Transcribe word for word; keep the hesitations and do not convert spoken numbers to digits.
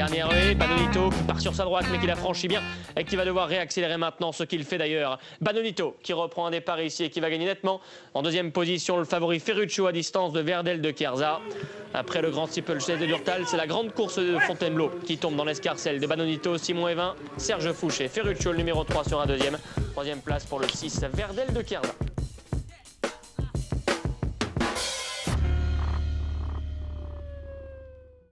Dernière haie, Banonito qui part sur sa droite mais qui la franchit bien et qui va devoir réaccélérer maintenant, ce qu'il fait d'ailleurs. Banonito qui reprend un départ ici et qui va gagner nettement. En deuxième position, le favori Ferruccio à distance de Verdel de Chiarza. Après le grand steeplechase de Durtal, c'est la grande course de Fontainebleau qui tombe dans l'escarcelle de Banonito, Simon Evin, Serge Fouché. Ferruccio, le numéro trois, sera deuxième. Troisième place pour le six, Verdel de Chiarza.